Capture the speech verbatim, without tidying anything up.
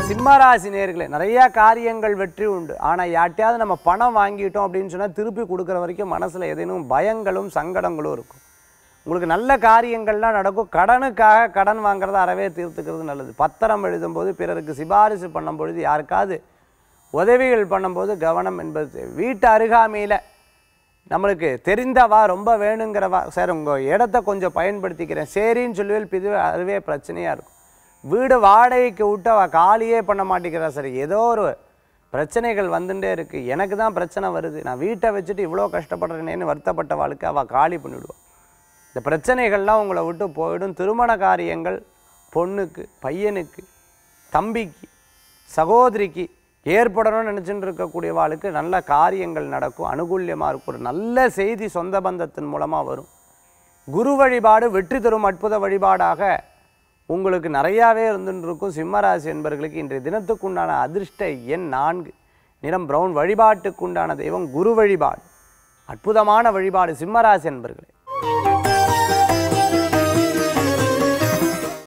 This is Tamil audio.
சிம்மராசி நேயர்களே, நிறைய காரியங்கள் வெற்றி உண்டு. ஆனால் யார்ட்டையாவது நம்ம பணம் வாங்கிட்டோம் அப்படின்னு சொன்னால் திருப்பி கொடுக்குற வரைக்கும் மனசில் ஏதேனும் பயங்களும் சங்கடங்களும் இருக்கும். உங்களுக்கு நல்ல காரியங்கள்லாம் நடக்கும். கடனுக்காக கடன் வாங்குறத அறவே தீர்த்துக்கிறது நல்லது. பத்திரம் எழுதும்போது பிறருக்கு சிபாரிசு பண்ணும்பொழுது யாருக்காவது உதவிகள் பண்ணும்போது கவனம் என்பது. வீட்டு அருகாமையில் நம்மளுக்கு தெரிந்தவா ரொம்ப வேணுங்கிறவா சார் உங்கள் இடத்த கொஞ்சம் பயன்படுத்திக்கிறேன் சரின்னு சொல்லுவேல் பிது அதுவே பிரச்சனையாக இருக்கும். வீடு வாடகைக்கு விட்டு அவள் காலியே பண்ண மாட்டேங்கிறா சார், ஏதோ ஒரு பிரச்சனைகள் வந்துட்டே இருக்குது, எனக்கு தான் பிரச்சனை வருது, நான் வீட்டை வச்சுட்டு இவ்வளோ கஷ்டப்படுறேனேன்னு வருத்தப்பட்ட வாழ்க்கை அவள் காலி பண்ணிவிடுவாள். இந்த பிரச்சனைகள்லாம் உங்களை விட்டு போயிடும். திருமண காரியங்கள் பொண்ணுக்கு, பையனுக்கு, தம்பிக்கு, சகோதரிக்கு ஏற்படணும்னு நினச்சிட்டு இருக்கக்கூடிய வாழ்க்கை நல்ல காரியங்கள் நடக்கும். அனுகூல்யமாக இருக்கும். ஒரு நல்ல செய்தி சொந்த பந்தத்தின் மூலமாக வரும். குரு வழிபாடு வெற்றி தரும் அற்புத வழிபாடாக உங்களுக்கு நிறையாவே இருந்துட்டு இருக்கும். சிம்மராசி என்பவர்களுக்கு இன்றைய தினத்துக்குண்டான அதிர்ஷ்ட எண் நான்கு, நிறம் பிரவுன். வழிபாட்டுக்குண்டான தெய்வம் குரு வழிபாடு. அற்புதமான வழிபாடு சிம்மராசி என்பவர்களே.